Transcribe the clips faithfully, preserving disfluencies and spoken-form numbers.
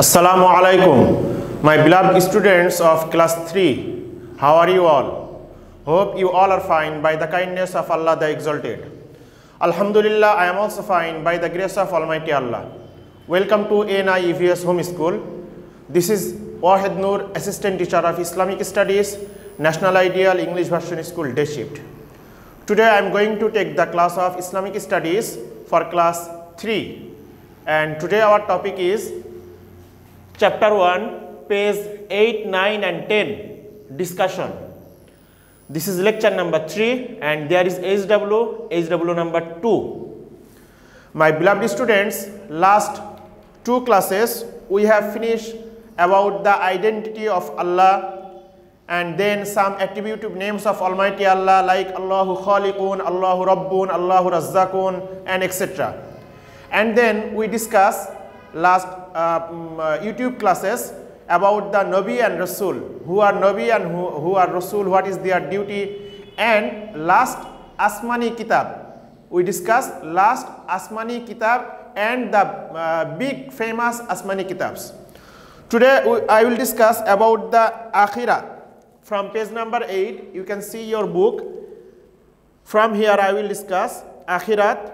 Assalamu alaikum, my beloved students of class three. How are you all? Hope you all are fine by the kindness of Allah the Exalted. Alhamdulillah, I am also fine by the grace of Almighty Allah. Welcome to A N I E V S Home School. This is Wahid Noor, Assistant Teacher of Islamic Studies, National Ideal English Version School, Day Shift. Today I am going to take the class of Islamic Studies for class three. And today our topic is Chapter one, page eight, nine and ten, discussion. This is lecture number three and there is H W, H W number two. My beloved students, last two classes we have finished about the identity of Allah and then some attributive names of Almighty Allah like Allahu Khaliqun, Allahu Rabbun, Allahu Razzaqun and et cetera. And then we discuss last uh, um, uh, YouTube classes about the Nabi and Rasul, who are Nabi and who, who are Rasul, what is their duty, and last Asmani Kitab. We discussed last Asmani Kitab and the uh, big famous Asmani Kitabs. Today we, I will discuss about the Akhirat. From page number eight, you can see your book. From here I will discuss Akhirat,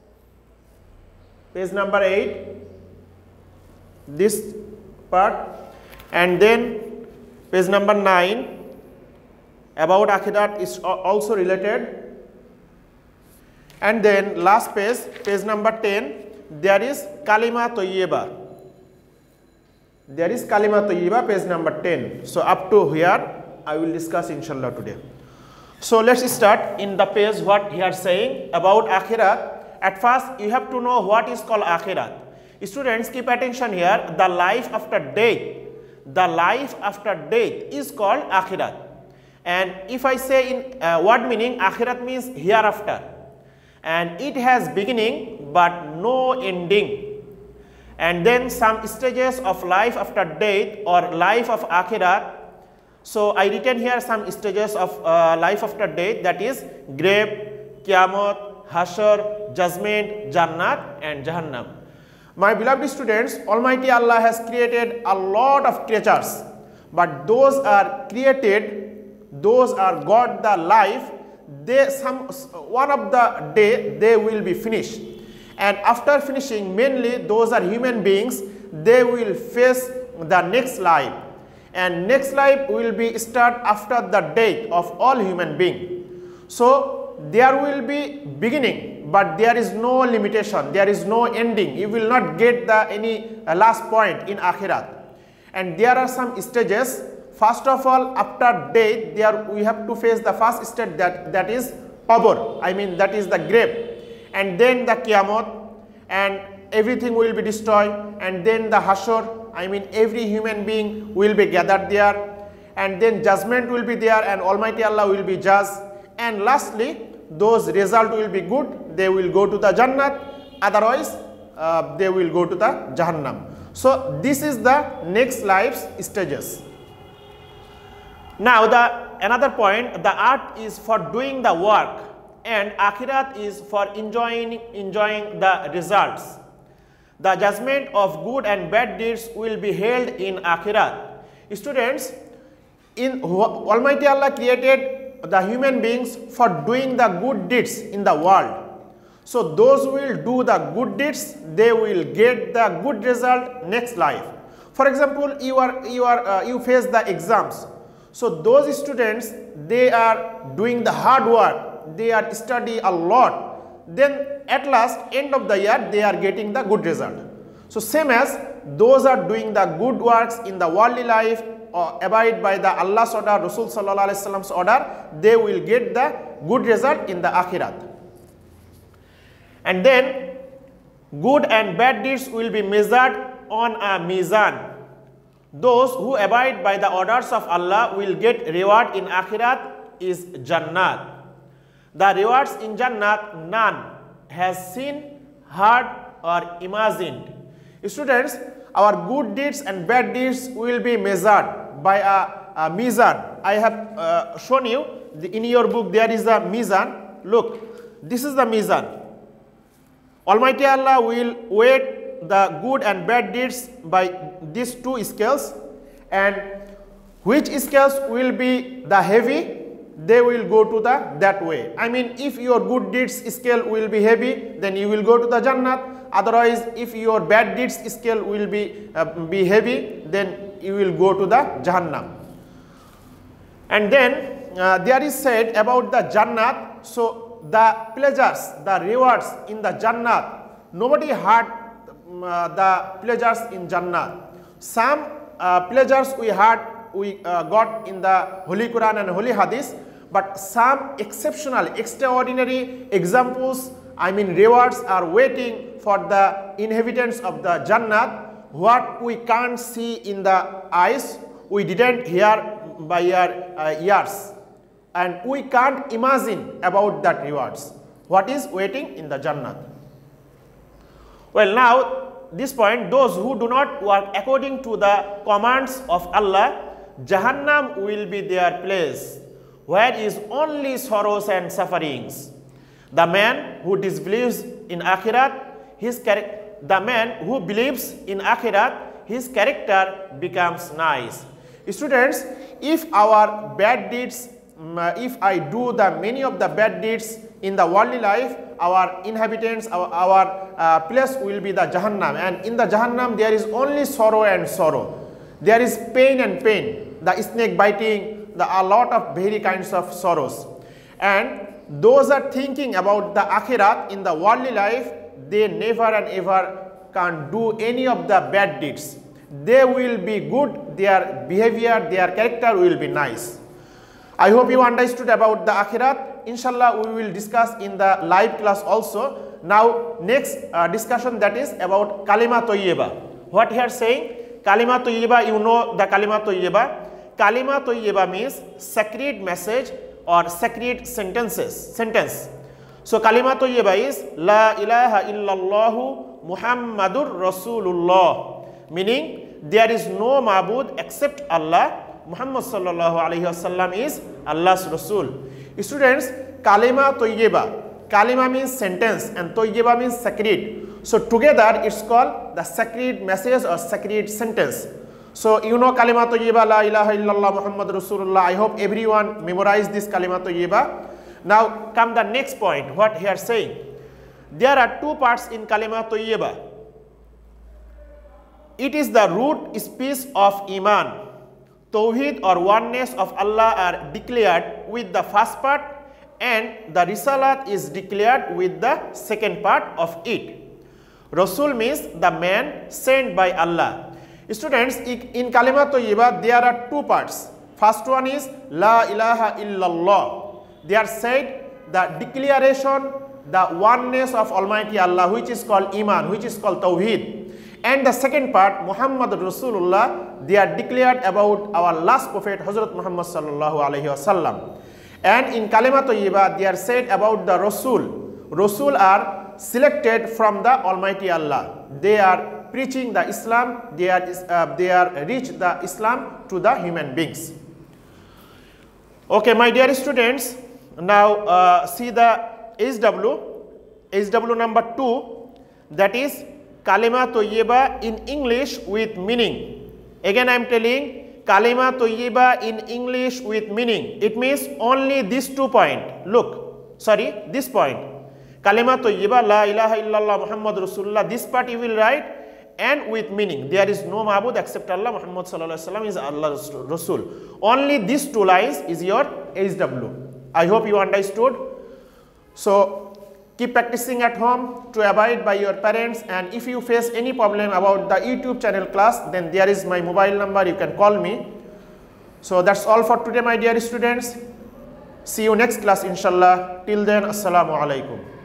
page number eight. This part, and then page number nine about Akhirat is also related, and then last page, page number ten, there is Kalima Tayyiba. There is Kalima Tayyiba, page number ten. So up to here I will discuss inshallah today. So let's start in the page what he are saying about Akhirat. At first you have to know what is called Akhirat. Students, keep attention here. The life after death, the life after death is called Akhirat. And if I say in uh, what meaning, Akhirat means hereafter. And it has beginning but no ending. And then some stages of life after death or life of Akhirat. So I written here some stages of uh, life after death, that is grave, Qiyamah, Hashar, Judgment, Jannat and Jahannam. My beloved students, Almighty Allah has created a lot of creatures, but those are created, those are got the life, they some one of the day they will be finished, and after finishing, mainly those are human beings, they will face the next life, and next life will be start after the death of all human beings. So there will be beginning, but there is no limitation, there is no ending. You will not get the any uh, last point in Akhirat. And there are some stages. First of all, after death, there we have to face the first stage, that that is qabr, I mean that is the grave, and then the Qiyamah, and everything will be destroyed, and then the Hashar, I mean every human being will be gathered there, and then judgment will be there, and Almighty Allah will be judged, and lastly those result will be good, they will go to the Jannat, otherwise uh, they will go to the Jahannam. So this is the next life's stages. Now the another point, the earth is for doing the work and Akhirat is for enjoying enjoying the results. The judgment of good and bad deeds will be held in Akhirat. Students, in Almighty Allah created the human beings for doing the good deeds in the world. So those who will do the good deeds, they will get the good result next life. For example, you are you are uh, you face the exams. So those students, they are doing the hard work, they are study a lot. Then at last end of the year they are getting the good result. So same as those are doing the good works in the worldly life, or abide by the Allah's order, Rasul Sallallahu Alaihi Wasallam's order, they will get the good result in the Akhirat. And then good and bad deeds will be measured on a mizan. Those who abide by the orders of Allah will get reward in Akhirat is Jannat. The rewards in Jannat none has seen, heard or imagined. Students, our good deeds and bad deeds will be measured by a, a mizan. I have uh, shown you the, in your book there is a mizan. Look, this is the mizan. Almighty Allah will weigh the good and bad deeds by these two scales, and which scales will be the heavy, they will go to the that way. I mean, if your good deeds scale will be heavy, then you will go to the Jannat. Otherwise, if your bad deeds scale will be uh, be heavy, then you will go to the Jahannam. And then uh, there is said about the Jannat. So the pleasures, the rewards in the Jannat, nobody had uh, the pleasures in Jannat. Some uh, pleasures we had, we uh, got in the Holy Quran and Holy Hadith, but some exceptional, extraordinary examples, I mean rewards, are waiting for the inhabitants of the Jannat, what we can't see in the eyes, we didn't hear by our uh, ears, and we can't imagine about that rewards. What is waiting in the Jannat? Well, now this point, those who do not work according to the commands of Allah, Jahannam will be their place, where is only sorrows and sufferings. The man who disbelieves in Akhirat, his the man who believes in Akhirat, his character becomes nice. Students, if our bad deeds, if I do the many of the bad deeds in the worldly life, our inhabitants, our, our uh, place will be the Jahannam, and in the Jahannam there is only sorrow and sorrow. There is pain and pain, the snake biting, the, a lot of very kinds of sorrows. And those are thinking about the Akhirat in the worldly life, they never and ever can do any of the bad deeds. They will be good, their behavior, their character will be nice. I hope you understood about the Akhirat. Inshallah, we will discuss in the live class also. Now, next uh, discussion, that is about Kalima Toyyeba. What here saying? Kalima Toyyeba, you know the Kalima Toyyeba. Kalima Toyyeba means sacred message or sacred sentences, sentence. So, Kalima Toyyeba is La ilaha illallahu Muhammadur Rasulullah, meaning there is no ma'bud except Allah. Muhammad sallallahu alayhi wasallam is Allah's Rasul. Students, Kalima Toyyeba, Kalima means sentence and Toyyeba means sacred. So together it's called the sacred message or sacred sentence. So you know Kalima Toyyeba, La ilaha illallah Muhammad Rasulullah. I hope everyone memorize this Kalima Toyyeba. Now come the next point, what he is saying. There are two parts in Kalima Toyyeba. It is the root speech of Iman. Tawheed or oneness of Allah are declared with the first part, and the Risalat is declared with the second part of it. Rasul means the man sent by Allah. Students, in Kalima Toyyeba there are two parts. First one is La ilaha illallah. They are said the declaration, the oneness of Almighty Allah, which is called Iman, which is called Tawheed. And the second part, Muhammad Rasulullah, they are declared about our last prophet, Hazrat Muhammad sallallahu alayhi wasallam. And in Kalima Toyyeba, they are said about the Rasul. Rasul are selected from the Almighty Allah. They are preaching the Islam, they are, uh, they are reach the Islam to the human beings. Okay, my dear students, now uh, see the H W, H W number two, that is Kalima Toyyeba in English with meaning. Again I am telling, Kalima Toyyeba in English with meaning. It means only these two points. Look, sorry, this point. Kalima Toyyeba, La ilaha illallah Muhammad Rasulullah. This part you will write, and with meaning. There is no ma'bud except Allah. Muhammad sallallahu alaihi wasallam is Allah's Rasul. Only these two lines is your H W. I hope you understood. So keep practicing at home to abide by your parents, and if you face any problem about the YouTube channel class, then there is my mobile number, you can call me. So that's all for today, my dear students. See you next class inshallah. Till then, assalamu alaikum.